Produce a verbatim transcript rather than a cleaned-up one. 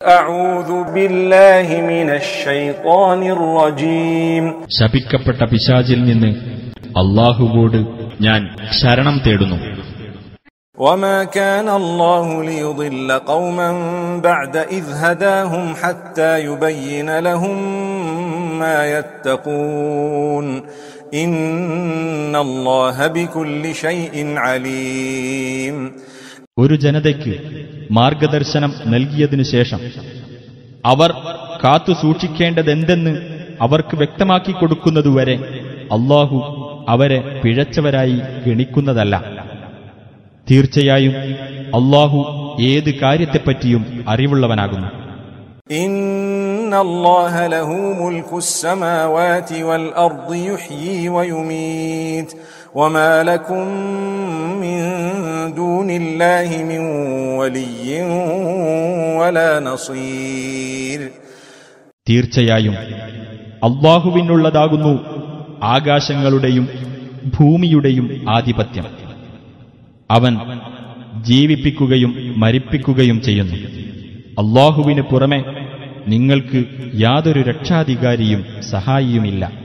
അഊദു ബില്ലാഹി മിനശ് ശൈത്വാനിർ റജീം. ശപിക്കപ്പെട്ട പിശാചിൽ നിന്ന് അല്ലാഹുവോട് ഞാൻ ശരണം തേടുന്നു. وما كان الله ليضل قوما بعد إذ هداهم حتى يبين لهم ما يتقون إن الله بكل شيء عليم. ഒരു ജനതയ്ക്ക് മാർഗദർശനം നൽകിയതിനു ശേഷം അവർ കാത്തു സൂക്ഷിക്കേണ്ടതെന്തെന്ന് അവർക്ക് വ്യക്തമാക്കി കൊടുക്കുന്നതുവരെ അല്ലാഹു അവരെ പിഴച്ചവരായി ഗണിക്കുന്നതല്ല. തീർച്ചയായും അല്ലാഹു ഏത് കാര്യത്തെപ്പറ്റിയും അറിവുള്ളവനാകുന്നു. ഇന്നല്ലാഹ ലഹു മുൽകുസ് സമാവാതി വൽ അർദി യുഹ്യി വയുമീത് വമാ ലകും മിൻ ദൂനില്ലാഹി മിൻ വലിയ്യിൻ വലാ നസീർ. തീർച്ചയായും അല്ലാഹുവിനുള്ളതാകുന്നു ആകാശങ്ങളുടെയും ഭൂമിയുടെയും ആധിപത്യം. അവൻ ജീവിപ്പിക്കുകയും മരിപ്പിക്കുകയും ചെയ്യുന്നു. അല്ലാഹുവിന് പുറമെ നിങ്ങൾക്ക് യാതൊരു രക്ഷാധികാരിയും സഹായിയുമില്ല.